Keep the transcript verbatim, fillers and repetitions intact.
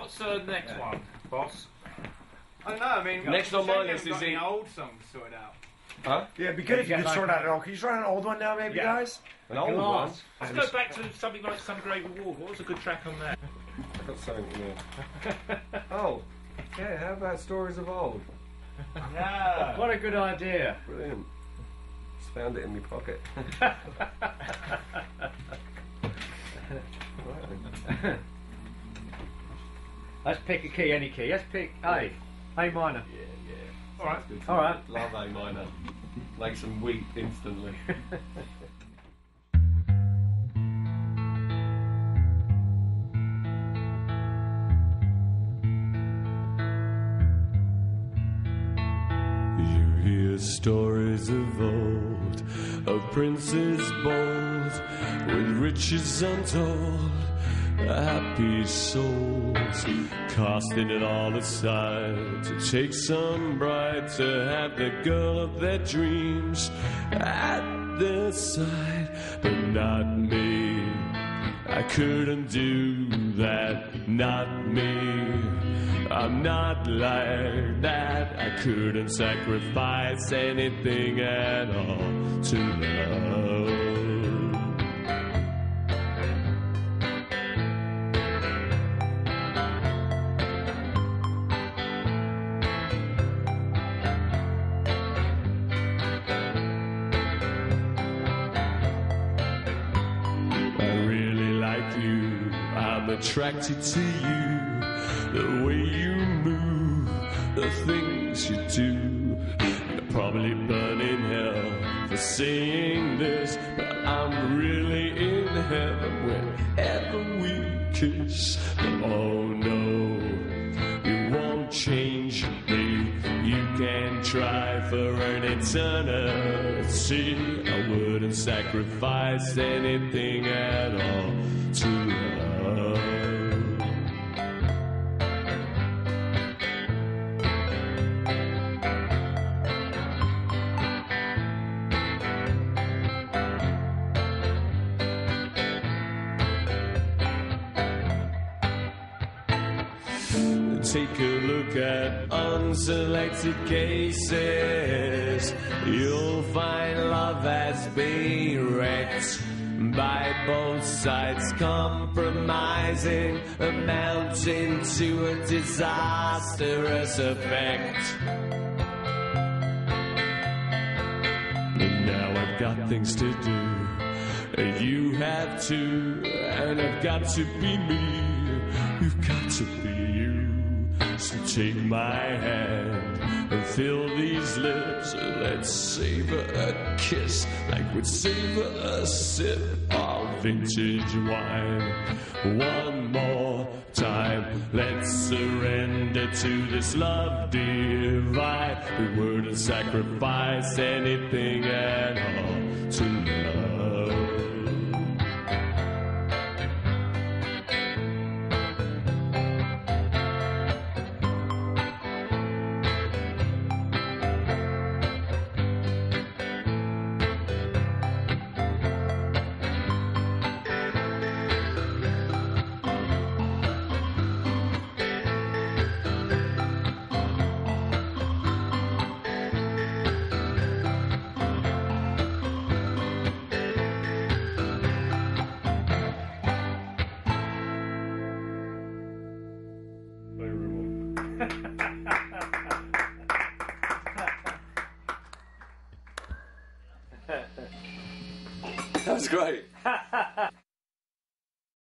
What's the uh, next yeah. one, boss? I don't know, I mean... Next on my list is the old songs sorted out. Huh? Yeah, it'd be good if you could like sort out an old... Can you sort out an old one now, maybe, yeah. guys? An old one? Let's go back to something like Some Great War. What was a good track on that? I've got something here. Oh, yeah, how about Stories of Old? Yeah. What a good idea. Brilliant. Just found it in my pocket. Let's pick a key, any key. Let's pick A. A minor. Yeah, yeah. Alright. Alright. Love A minor. Makes them weep instantly. Stories of old, of princes bold, with riches untold, happy souls, casting it all aside to take some bride to have the girl of their dreams at their side, but not me. I couldn't do that, not me. I'm not like that. I couldn't sacrifice anything at all to love. I really like you. I'm attracted to you. The way you move, the things you do. You'll probably burn in hell for saying this, but I'm really in heaven whenever we kiss. Oh no, you won't change me. You can try for an eternity. I wouldn't sacrifice anything at all to love. Take a look at unselected cases. You'll find love has been wrecked by both sides compromising, amounting to a disastrous effect. But now I've got things to do, and you have to, and I've got to be me. You've got to be you. So take my hand and fill these lips. Let's savor a kiss like we'd savor a sip of vintage wine. One more time, let's surrender to this love divine. We wouldn't sacrifice anything at all to love. That was great.